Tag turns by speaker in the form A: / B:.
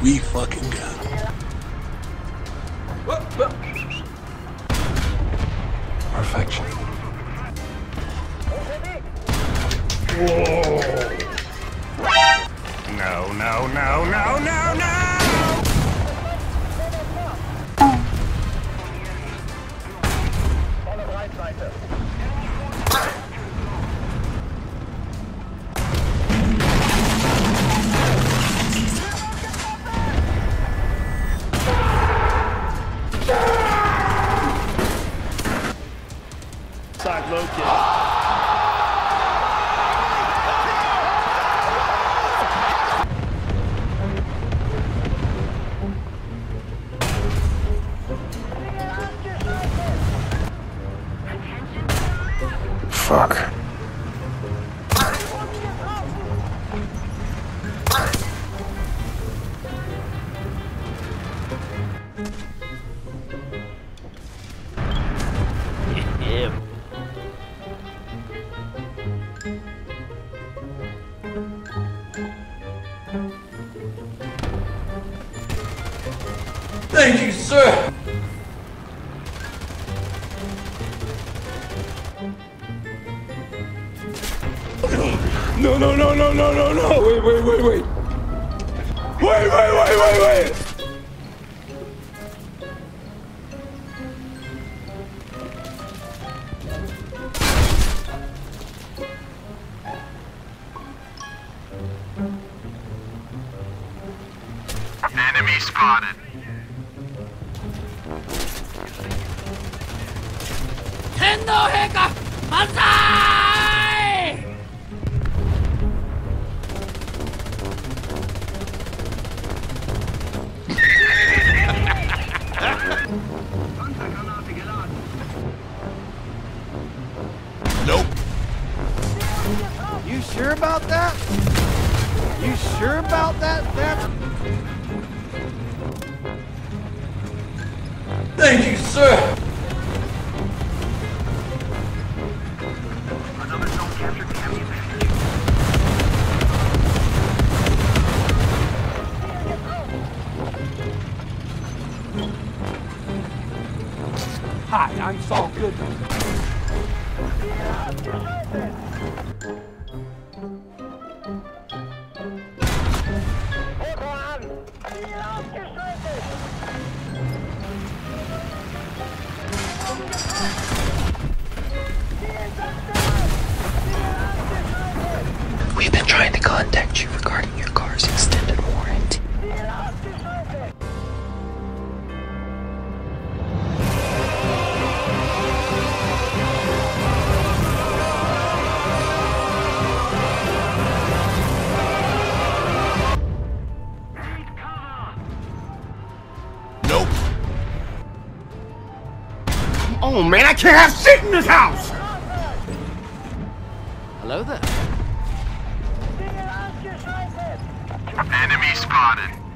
A: we fucking go. Perfection.
B: Whoa. No, no, no, no, no, no!
C: Side low kick.
A: Fuck.
C: Yeah.
A: Thank you, sir. No, no, no, no, no, no, no. Wait, wait, wait, wait. Wait, wait, wait, wait, wait.
B: Enemy spotted. Nope.
C: You sure about that? You sure about that?
A: Thank you, sir.
D: Hi, I'm Saul Goodman.
E: We've been trying to contact you regarding your car's extended warranty.
B: Nope.
C: Oh man, I can't have shit in this house! Hello there.
B: Enemy spotted.